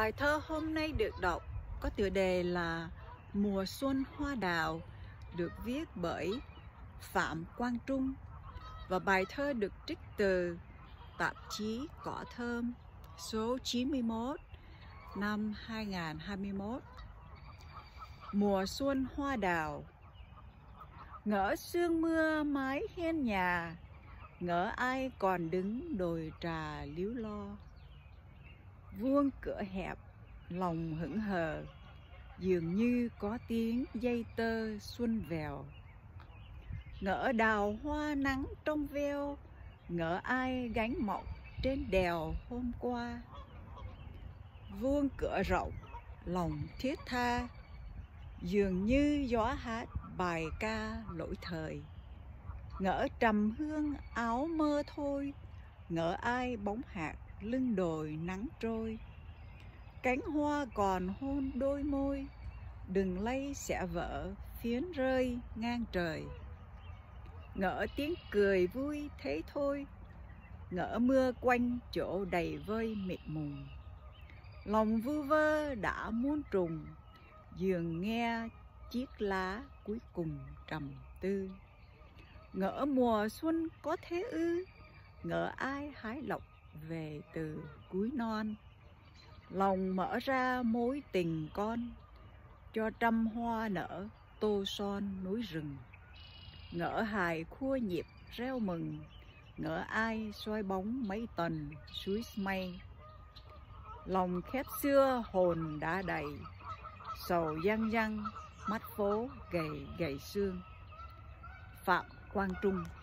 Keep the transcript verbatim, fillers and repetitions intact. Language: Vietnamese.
Bài thơ hôm nay được đọc có tựa đề là Mùa xuân hoa đào, được viết bởi Phạm Quang Trung, và bài thơ được trích từ tạp chí Cỏ Thơm số chín mươi mốt năm hai nghìn không trăm hai mươi mốt. Mùa xuân hoa đào. Ngỡ sương mưa mái hiên nhà, ngỡ ai còn đứng đồi trà líu lo. Vuông cửa hẹp, lòng hững hờ, dường như có tiếng dây tơ xuân vèo. Ngỡ đào hoa nắng trong veo, ngỡ ai gánh mọc trên đèo hôm qua. Vuông cửa rộng, lòng thiết tha, dường như gió hát bài ca lỗi thời. Ngỡ trầm hương áo mơ thôi, ngỡ ai bóng hạt lưng đồi nắng trôi. Cánh hoa còn hôn đôi môi, đừng lay xẻ vỡ phiến rơi ngang trời. Ngỡ tiếng cười vui thế thôi, ngỡ mưa quanh chỗ đầy vơi mịt mùng. Lòng vu vơ đã muôn trùng, dường nghe chiếc lá cuối cùng trầm tư. Ngỡ mùa xuân có thế ư, ngỡ ai hái lộc về từ cuối non. Lòng mở ra mối tình con, cho trăm hoa nở tô son núi rừng. Ngỡ hài khua nhịp reo mừng, ngỡ ai soi bóng mấy tầng suối mây. Lòng khét xưa hồn đã đầy, sầu văng văng mắt phố gầy gầy xương. Phạm Quang Trung.